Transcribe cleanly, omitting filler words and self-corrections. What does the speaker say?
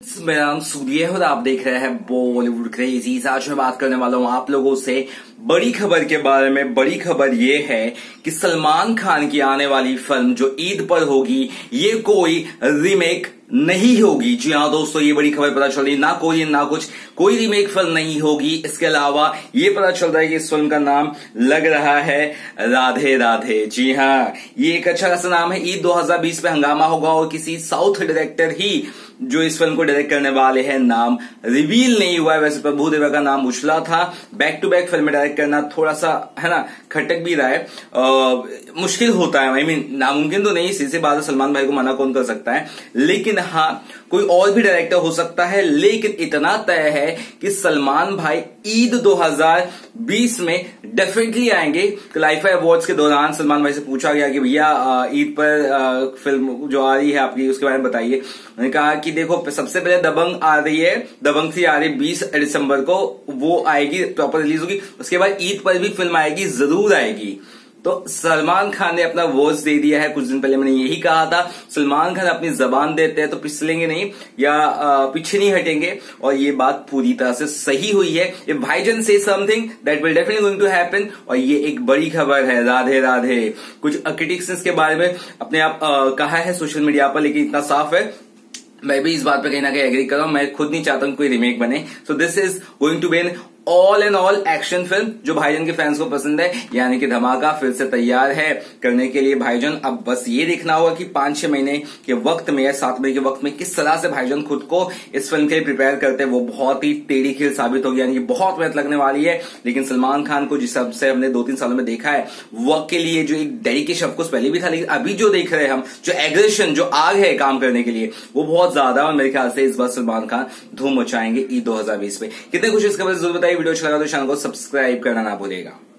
मेरा नाम सूर्य है और आप देख रहे हैं बॉलीवुड क्रेजी। आज मैं बात करने वाला हूं आप लोगों से बड़ी खबर के बारे में। बड़ी खबर ये है कि सलमान खान की आने वाली फिल्म जो ईद पर होगी ये कोई रीमेक नहीं होगी। जी हाँ दोस्तों, ये बड़ी खबर पता चल रही, ना कोई ना कुछ, कोई रीमेक फिल्म नहीं होगी। इसके अलावा ये पता चल रहा है कि इस फिल्म का नाम लग रहा है राधे राधे। जी हाँ, ये एक अच्छा खासा नाम है। ईद 2020 पे हंगामा होगा और किसी साउथ डायरेक्टर ही जो इस फिल्म को डायरेक्ट करने वाले हैं, नाम रिवील नहीं हुआ है। वैसे प्रभु देवा का नाम उछला था। Back to back film direct करना थोड़ा सा है ना, खटक भी रहा है, मुश्किल होता है। आई मीन नामुमकिन तो नहीं, सीधी बात है, सलमान भाई को मना कौन कर सकता है। लेकिन हाँ, कोई और भी डायरेक्टर हो सकता है। लेकिन इतना तय है कि सलमान भाई ईद 2020 में डेफिनेटली आएंगे। लाइफा अवार्ड्स के दौरान सलमान भाई से पूछा गया कि भैया ईद पर फिल्म जो आ रही है आपकी उसके बारे में बताइए। उन्होंने कहा कि देखो, सबसे पहले दबंग आ रही है, दबंग 3 आ रही है 20 दिसंबर को, वो आएगी, प्रॉपर रिलीज होगी। उसके बाद ईद पर भी फिल्म आएगी, जरूर आएगी। तो सलमान खान ने अपना वॉइस दे दिया है। कुछ दिन पहले मैंने यही कहा था, सलमान खान अपनी जबान देते हैं तो पिछलेंगे नहीं या पीछे नहीं हटेंगे, और ये बात पूरी तरह से सही हुई है। इफ भाईजान से something that will definitely going to happen. और ये एक बड़ी खबर है, राधे राधे। कुछ क्रिटिक्स के बारे में अपने आप कहा है सोशल मीडिया पर, लेकिन इतना साफ है, मैं भी इस बात पे कहीं ना कहीं एग्री कर रहा हूं। मैं खुद नहीं चाहता हूं कोई रीमेक बने। So this is going to be an all and all action film जो भाईजान के फैंस को पसंद है, यानी कि धमाका फिर से तैयार है करने के लिए भाईजान। अब बस ये देखना होगा कि 5-6 महीने के वक्त में या 7 महीने के वक्त में किस तरह से भाईजान खुद को इस फिल्म के लिए प्रिपेयर करते हैं। वो बहुत ही टेढ़ी खीर साबित होगी, यानी कि बहुत मेहनत लगने वाली है। लेकिन सलमान खान को जिस हिसाब से हमने 2-3 सालों में देखा है, वक्त के लिए जो एक डेडिकेशन ऑफकोर्स पहले भी था, लेकिन अभी जो देख रहे हैं हम, जो एग्रेशन, जो आग है काम करने के लिए, वो बहुत ज्यादा है। और मेरे ख्याल से इस बार सलमान खान धूम मचाएंगे ईद 2020 पे। कितने खुश इस खबर से जरूर बताइए। वीडियो अच्छा लगा तो चैनल को सब्सक्राइब करना ना भूलिएगा।